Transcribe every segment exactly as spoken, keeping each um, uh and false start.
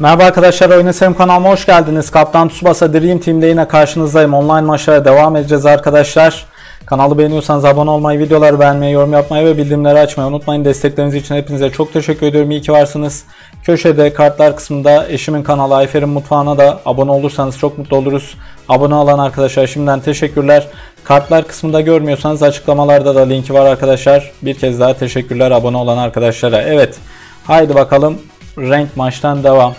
Merhaba arkadaşlar, Oyun Serim kanalıma hoş geldiniz. Kaptan Tsubasa Dream Team'de yine karşınızdayım. Online maçlara devam edeceğiz arkadaşlar. Kanalı beğeniyorsanız abone olmayı, videoları beğenmeyi, yorum yapmayı ve bildirimleri açmayı unutmayın. Destekleriniz için hepinize çok teşekkür ediyorum. İyi ki varsınız. Köşede kartlar kısmında eşimin kanalı Ayfer'in Mutfağı'na da abone olursanız çok mutlu oluruz. Abone olan arkadaşlar şimdiden teşekkürler. Kartlar kısmında görmüyorsanız açıklamalarda da linki var arkadaşlar. Bir kez daha teşekkürler abone olan arkadaşlara. Evet, haydi bakalım, renk maçtan devam.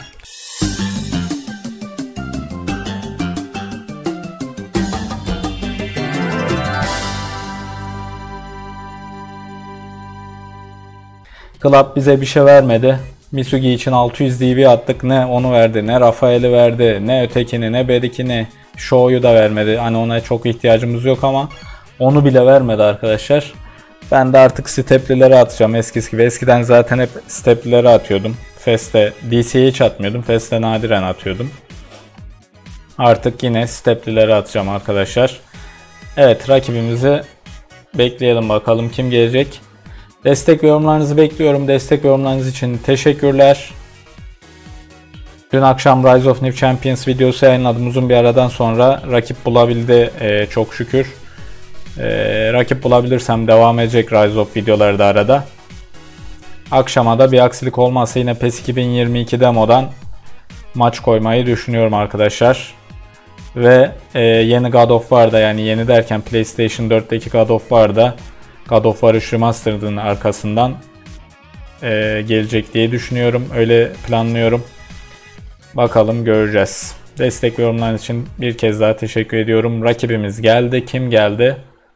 Club bize bir şey vermedi. Misugi için altı yüz D B attık. Ne onu verdi, ne Rafael'i verdi, ne ötekini, ne Berik'ini. Show'yu da vermedi. Hani ona çok ihtiyacımız yok ama onu bile vermedi arkadaşlar. Ben de artık steplileri atacağım eskisi gibi. Eskiden zaten hep steplileri atıyordum. Fest'te D C'ye hiç atmıyordum. Fest'te nadiren atıyordum. Artık yine steplileri atacağım arkadaşlar. Evet, rakibimizi bekleyelim bakalım kim gelecek. Destek ve yorumlarınızı bekliyorum. Destek ve yorumlarınız için teşekkürler. Dün akşam Rise of New Champions videosu yayınladım. Uzun bir aradan sonra rakip bulabildi ee, çok şükür. Ee, rakip bulabilirsem devam edecek Rise of videoları da arada. Akşama da bir aksilik olmazsa yine PES iki bin yirmi iki demodan maç koymayı düşünüyorum arkadaşlar. Ve e, yeni God of War'da, yani yeni derken PlayStation dörtteki God of War'da God of War üç Remastered'ın arkasından e, gelecek diye düşünüyorum. Öyle planlıyorum. Bakalım, göreceğiz. Destek ve yorumlarınız için bir kez daha teşekkür ediyorum. Rakibimiz geldi. Kim geldi?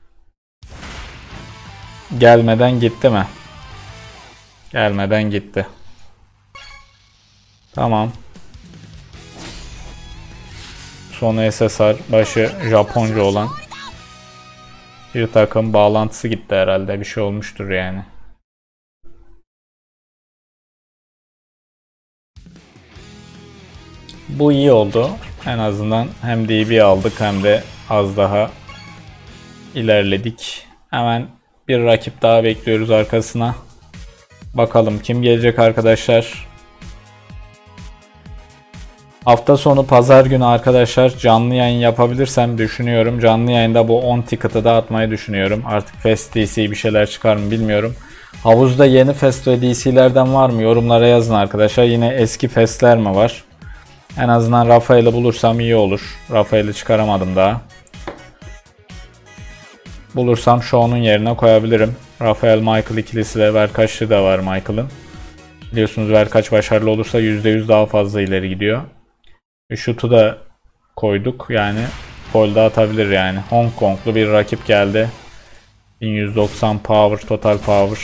Gelmeden gitti mi? Gelmeden gitti. Tamam. Sonu S S R, başı Japonca olan bir takım, bağlantısı gitti herhalde. Bir şey olmuştur yani. Bu iyi oldu. En azından hem D B aldık hem de az daha ilerledik. Hemen bir rakip daha bekliyoruz arkasına. Bakalım kim gelecek arkadaşlar. Hafta sonu pazar günü arkadaşlar canlı yayın yapabilirsem düşünüyorum. Canlı yayında bu on ticket'ı da atmayı düşünüyorum. Artık Fest D C bir şeyler çıkar mı bilmiyorum. Havuzda yeni Fest ve D C'lerden var mı? Yorumlara yazın arkadaşlar. Yine eski Fest'ler mi var? En azından Rafael'i bulursam iyi olur. Rafael'i çıkaramadım daha. Bulursam Show'un yerine koyabilirim. Rafael Michael ikilisi de Verkaçlı da var Michael'ın. Biliyorsunuz Verkaç başarılı olursa yüzde yüz daha fazla ileri gidiyor. Şutu da koyduk, yani gol da atabilir yani. Hong Konglu bir rakip geldi. bin yüz doksan power, total power.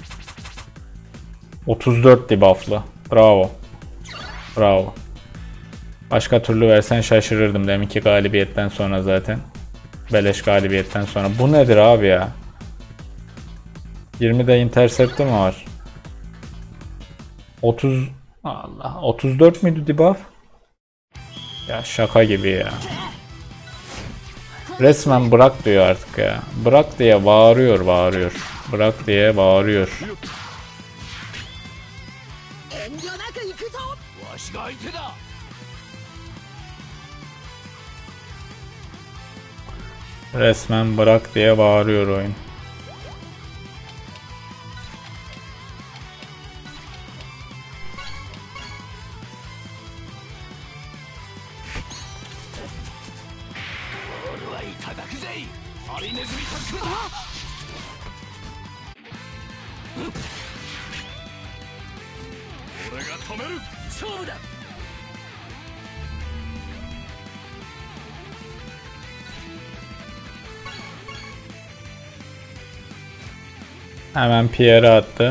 otuz dört debuff'lı. Bravo. Bravo. Başka türlü versen şaşırırdım deminki galibiyetten sonra zaten. Beleş galibiyetten sonra. Bu nedir abi ya? yirmide intercept'i mi var? otuz Allah otuz dört müydü debuff? Ya şaka gibi ya. Resmen bırak diyor artık ya. Bırak diye bağırıyor bağırıyor. Bırak diye bağırıyor. Resmen bırak diye bağırıyor oyun. Hemen Pierre attı.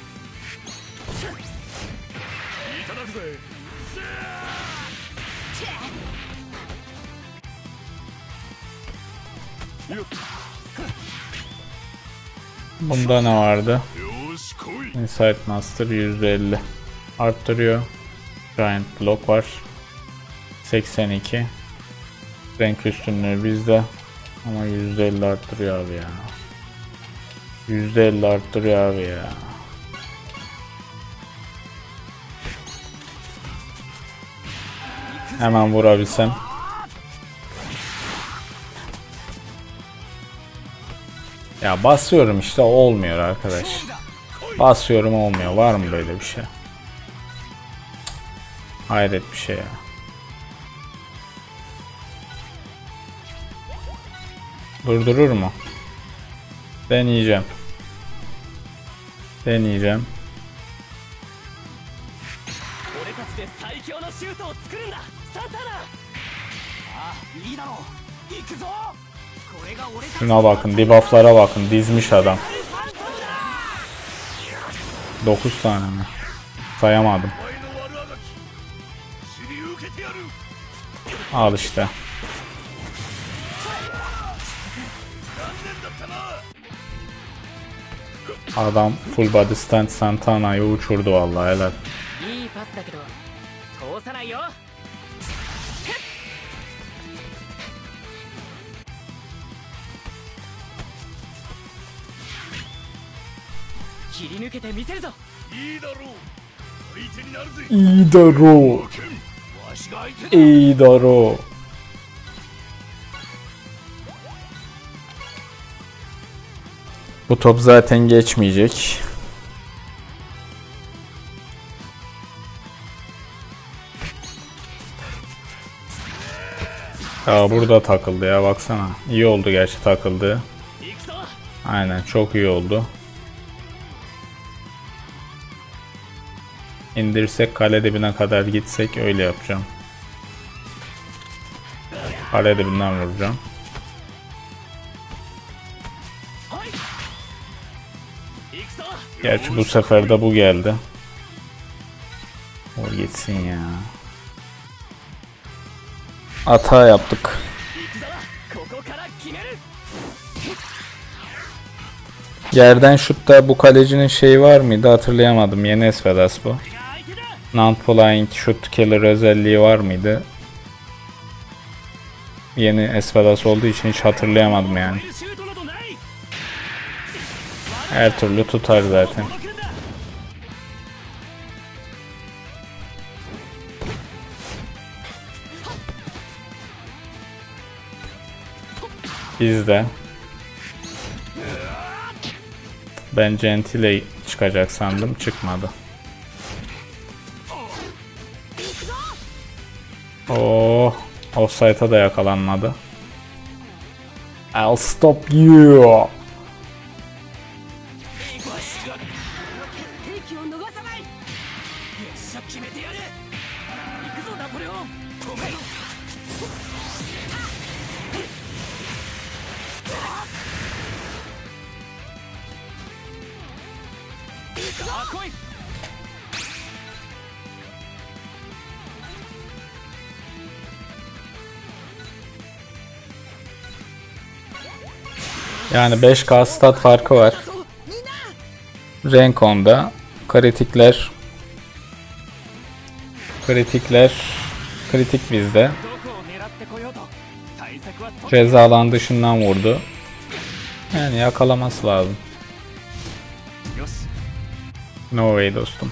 Bunda ne vardı? Insight Master yüzde elli arttırıyor. Giant Block var. seksen iki. Renk üstünlüğü bizde. Ama yüzde elli arttırıyor abi ya. yüzde elli arttırıyor abi ya. Hemen vurabilsem. Ya basıyorum işte, olmuyor arkadaş. Basıyorum olmuyor. Var mı böyle bir şey? Hayret bir şey ya. Durdurur mu? Deneyeceğim. Deneyeceğim. Şuna bakın, debuff'lara bakın, dizmiş adam. dokuz tane mi? Sayamadım. Al işte. Adam full body stand Santana'yı uçurdu vallahi, helal. İdaro. İdaro. Bu top zaten geçmeyecek. Aa, burada takıldı ya, baksana. İyi oldu gerçi takıldı. Aynen, çok iyi oldu. İndirsek, kale dibine kadar gitsek öyle yapacağım. Kale dibinden vuracağım. Gerçi bu sefer de bu geldi. O gitsin ya. Hata yaptık. Yerden şutta bu kalecinin şeyi var mıydı hatırlayamadım. Yeni Espedas bu. Non-flying shoot killer özelliği var mıydı? Yeni Espedas olduğu için hiç hatırlayamadım yani. Her türlü tutar zaten. Bizde. Ben Gentile çıkacak sandım, çıkmadı. Oh, offside'a da yakalanmadı. I'll stop you. Yani beş K stat farkı var. Renkon'da kritikler kritikler kritik bizde. Ceza alan dışından vurdu. Yani yakalaması lazım. No way dostum.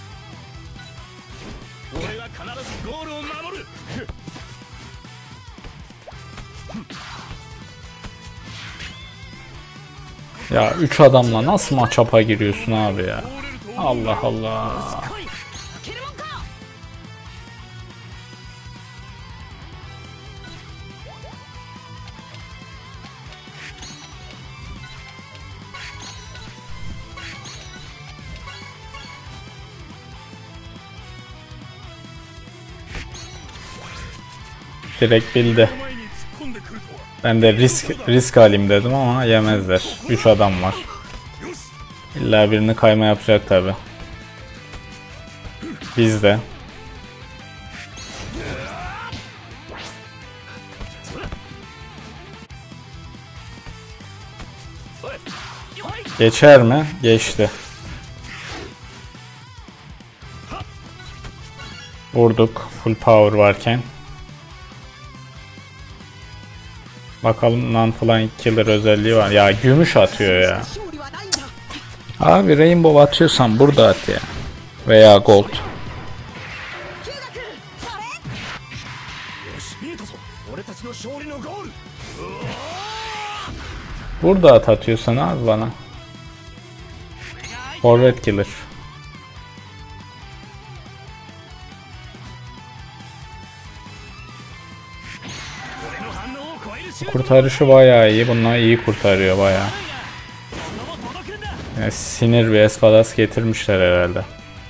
Ya üç adamla nasıl maç-up'a giriyorsun abi ya? Allah Allah. Direkt bildi. Ben de risk risk alayım dedim ama yemezler. üç adam var. İlla birini kayma yapacak tabi. Biz de. Geçer mi? Geçti. Vurduk full power varken. Bakalım non-flying killer özelliği var. Ya gümüş atıyor ya. Abi rainbow atıyorsan burada at ya. Veya gold. Burada at atıyorsan abi bana. Forward killer. Kurtarışı bayağı iyi. Bunlar iyi kurtarıyor bayağı. Yani sinir bir espadas getirmişler herhalde.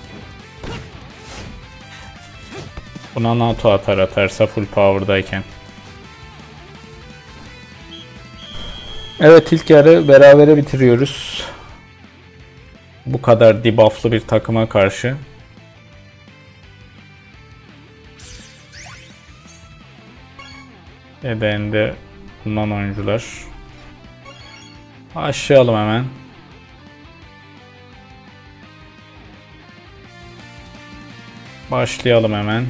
Buna NATO atar atarsa full power'dayken. Evet, ilk yarı berabere bitiriyoruz. Bu kadar debuff'lı bir takıma karşı. Yedeğinde bulunan oyuncular. Başlayalım hemen. Başlayalım hemen.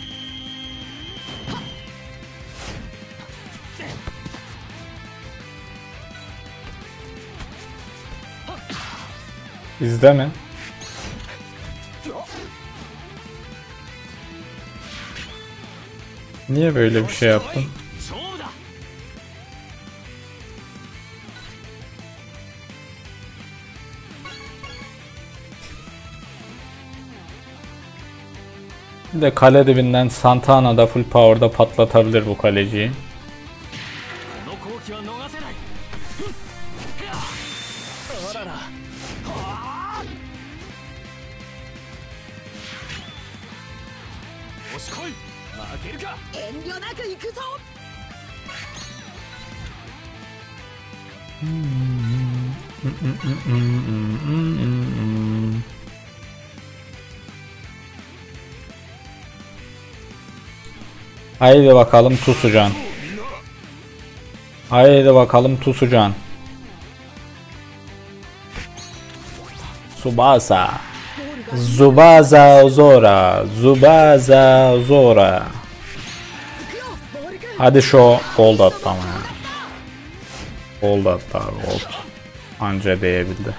Bizde mi? Niye böyle bir şey yaptın? Bir de kale dibinden Santana da full power'da patlatabilir bu kaleciyi. Haydi bakalım Tusucan. Haydi bakalım Tusucan. Tsubasa. Tsubasa Zora. Tsubasa Zora. Hadi şu gold attı ama ya. Gold attı abi, gold. Anca değebildi.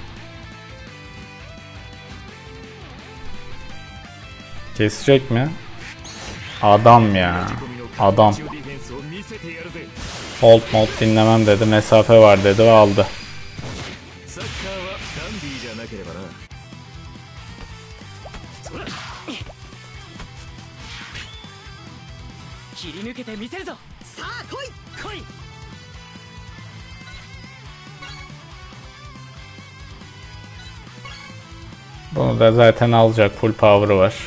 Kesecek mi? Adam ya. Adam. Hold mod dinlemem dedi. Mesafe var dedi ve aldı. Bunu da zaten alacak, full power'ı var.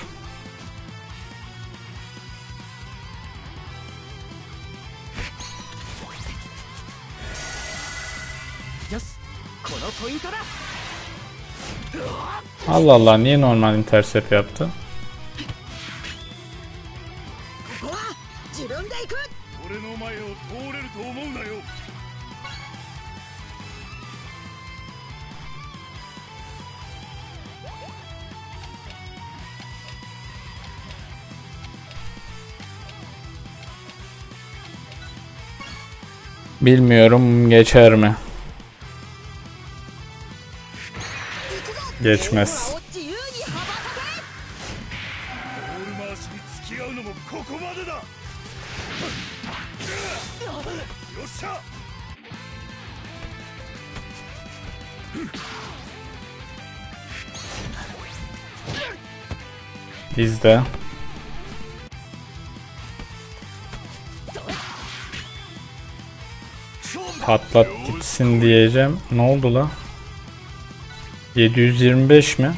Allah Allah, niye normal intercept yaptı? Bilmiyorum, geçer mi? Geçmez. Bizde. Patlat gitsin diyeceğim. Ne oldu la? yedi yüz yirmi beş mi?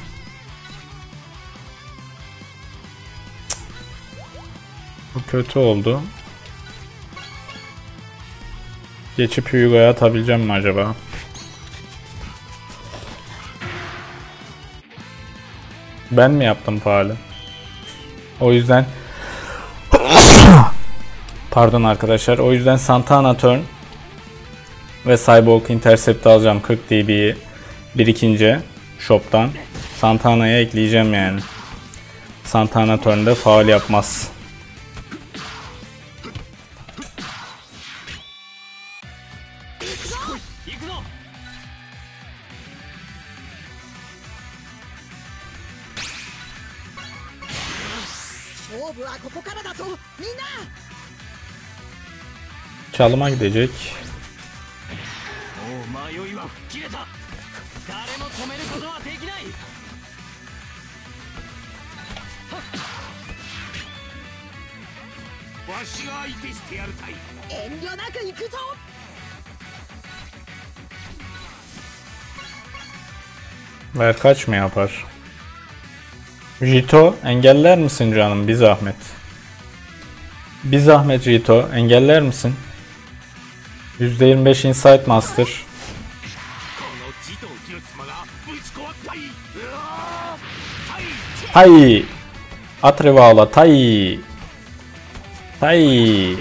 Cık. Bu kötü oldu. Geçip Hugo'ya atabileceğim mi acaba? Ben mi yaptım faali? O yüzden pardon arkadaşlar. O yüzden Santana turn ve Cyborg intercept alacağım. kırk dB'yi birikince shop'tan Santana'ya ekleyeceğim yani. Santana turn'da faul yapmaz. Çalıma gidecek. Ver kaç mı yapar? Jito engeller misin canım bir zahmet? Bir zahmet Jito engeller misin? yüzde yirmi beş Insight Master. Tay! At rivala tay! Tay!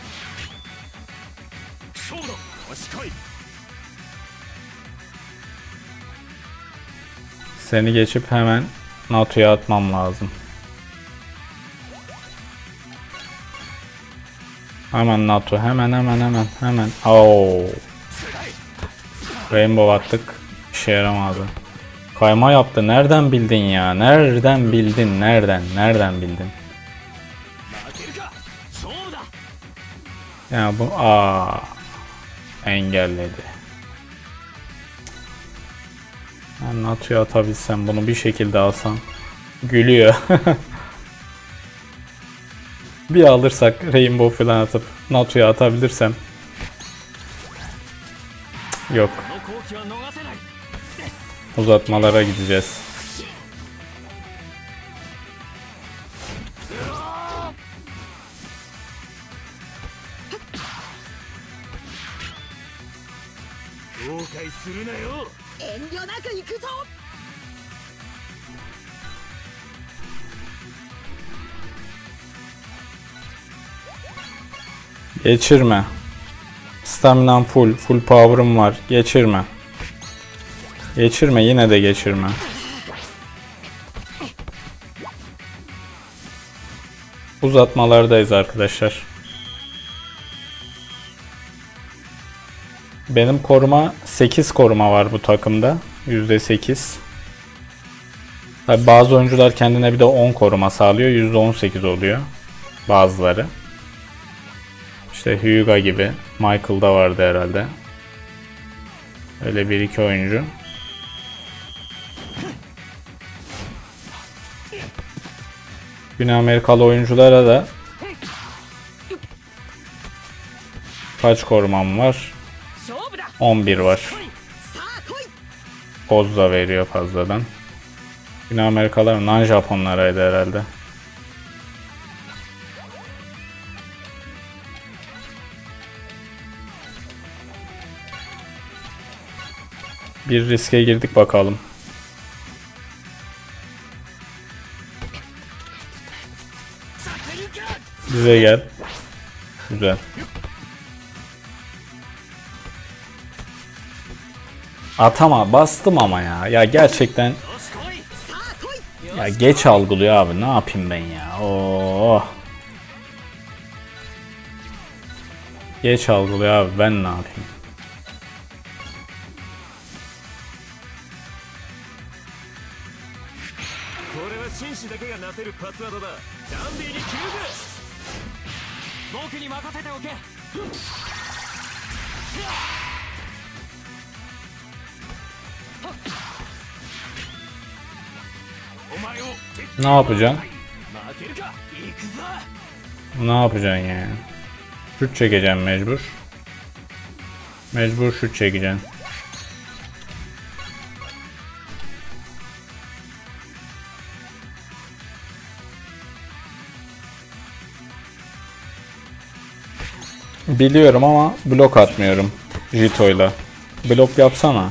Seni geçip hemen Nato'ya atmam lazım. Hemen Nato, hemen hemen hemen hemen. Oo. Rainbow attık. İşe yaramadı. Kayma yaptı. Nereden bildin ya? Nereden bildin? Nereden? Nereden bildin? Ya bu aa engelledi. Ben Nato'ya atabilsem bunu bir şekilde alsam. Gülüyor. Bir alırsak Rainbow falan atıp Nato'ya atabilirsem. Yok. Uzatmalara gideceğiz. Geçirme. Staminam full, full power'ım var. Geçirme. Geçirme, yine de geçirme. Uzatmalardayız arkadaşlar. Benim koruma sekiz koruma var bu takımda. yüzde sekiz. Tabi bazı oyuncular kendine bir de on koruma sağlıyor. yüzde on sekiz oluyor. Bazıları. İşte Hyuga gibi. Michael'da vardı herhalde. Öyle bir iki oyuncu. Güney Amerikalı oyunculara da kaç korumam var? on bir var. Poz da veriyor fazladan. Güney Amerikalılar non Japonlaraydı herhalde. Bir riske girdik bakalım. Bize gel. Güzel. Atama bastım ama ya. Ya gerçekten ya geç algılıyor abi. Ne yapayım ben ya? Oo. Geç algılıyor abi. Ben ne yapayım? Ne yapacaksın? Ne yapacaksın yani? Şut çekeceğim mecbur. Mecbur şut çekeceğim. Biliyorum ama blok atmıyorum Jito'yla. Blok yapsana.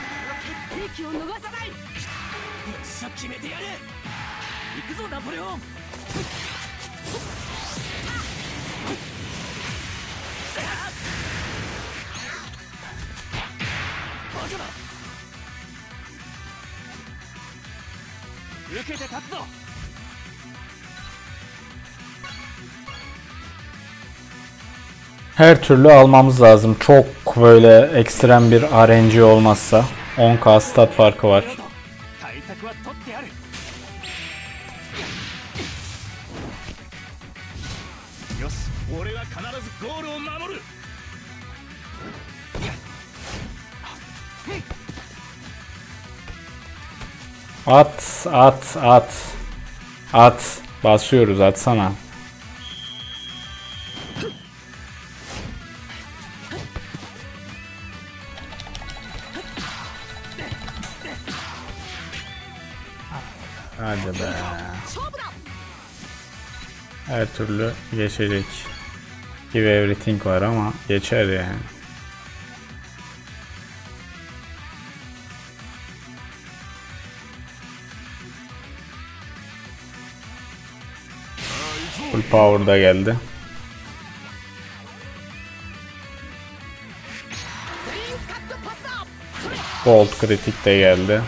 Her türlü almamız lazım. Çok böyle ekstrem bir R N G olmazsa. on K stat farkı var. At, at, at. At. Basıyoruz, atsana. Hadi be. Her türlü geçecek. Give everything var ama geçer yani. Full power da geldi. Gold kritik de geldi.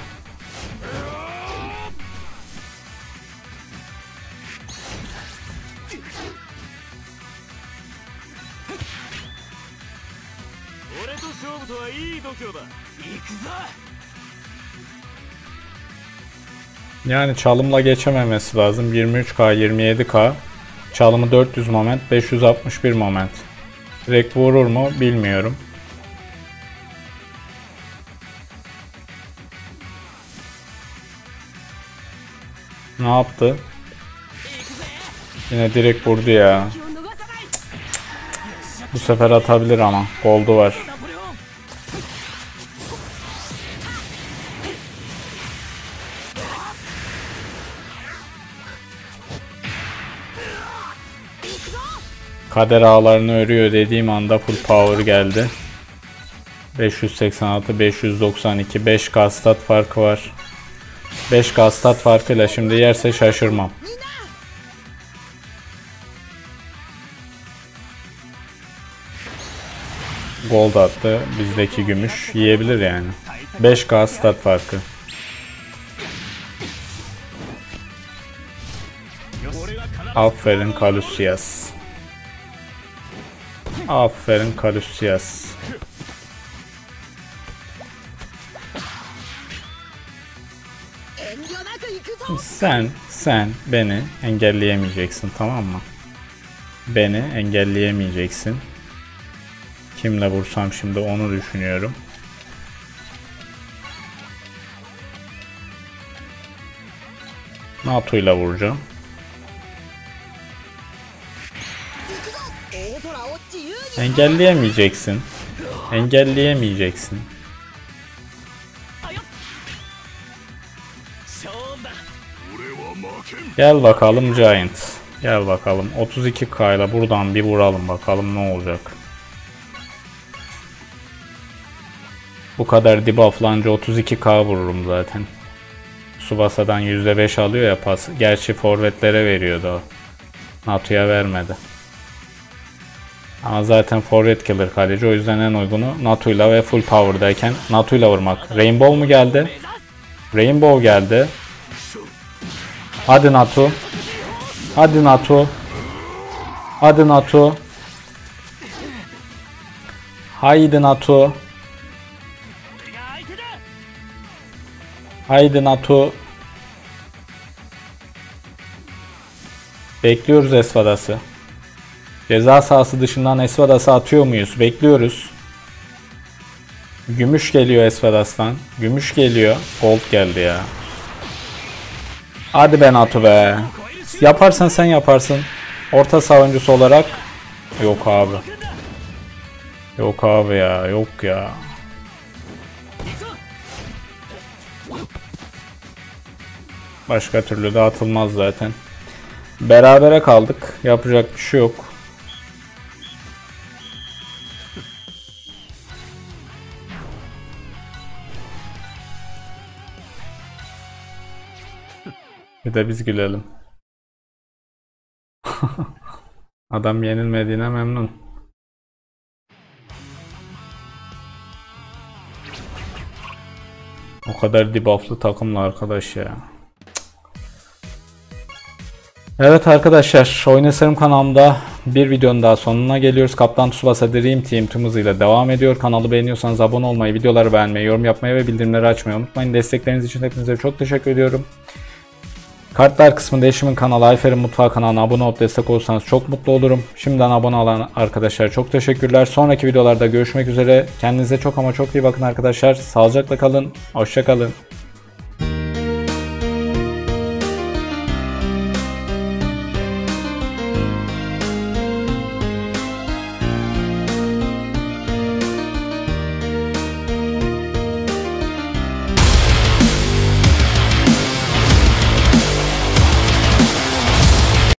Yani çalımla geçememesi lazım. yirmi üç K, yirmi yedi K. Çalımı dört yüz moment, beş yüz altmış bir moment. Direkt vurur mu bilmiyorum. Ne yaptı? Yine direkt vurdu ya. Bu sefer atabilir ama. Gold'u var. Kader ağlarını örüyor dediğim anda full power geldi. beş yüz seksen altı, beş yüz doksan iki, beş K stat farkı var. beş K stat farkıyla şimdi yerse şaşırmam. Gold attı. Bizdeki gümüş yiyebilir yani. beş K stat farkı. Aferin Calusias. Aferin Calusias. Sen, sen beni engelleyemeyeceksin, tamam mı? Beni engelleyemeyeceksin. Kimle vursam şimdi onu düşünüyorum. NATO ile vuracağım. Engelleyemeyeceksin. Engelleyemeyeceksin. Gel bakalım Giant. Gel bakalım. otuz iki K ile buradan bir vuralım bakalım ne olacak. Bu kadar debufflanca otuz iki K vururum zaten. Tsubasa'dan yüzde beş alıyor ya pas. Gerçi forvetlere veriyordu o. NATO'ya vermedi. Ama zaten forvet killer kaleci, o yüzden en uygunu NATO'yla ve full power'dayken NATO'yla vurmak. Rainbow mu geldi? Rainbow geldi. Hadi NATO. Hadi NATO. Hadi NATO. Haydi NATO. Haydi NATO. Bekliyoruz Esvadas'ı. Ceza sahası dışından Esvadas'ı atıyor muyuz? Bekliyoruz. Gümüş geliyor Esvadas'tan. Gümüş geliyor. Gold geldi ya. Hadi be NATO be. Yaparsan sen yaparsın. Orta savunucusu olarak. Yok abi. Yok abi ya. Yok ya. Başka türlü de atılmaz zaten. Berabere kaldık. Yapacak bir şey yok. Bir de biz gülelim. Adam yenilmediğine memnun. O kadar debufflı takımla arkadaş ya. Evet arkadaşlar, Oynasarım kanalımda bir videonun daha sonuna geliyoruz. Kaptan Tsubasa Dream Team tüm hızıyla devam ediyor. Kanalı beğeniyorsanız abone olmayı, videoları beğenmeyi, yorum yapmayı ve bildirimleri açmayı unutmayın. Destekleriniz için hepinize çok teşekkür ediyorum. Kartlar kısmında eşimin kanalı Ayfer'in Mutfağı kanalına abone olup destek olursanız çok mutlu olurum. Şimdiden abone olan arkadaşlar çok teşekkürler. Sonraki videolarda görüşmek üzere. Kendinize çok ama çok iyi bakın arkadaşlar. Sağlıcakla kalın. Hoşça kalın.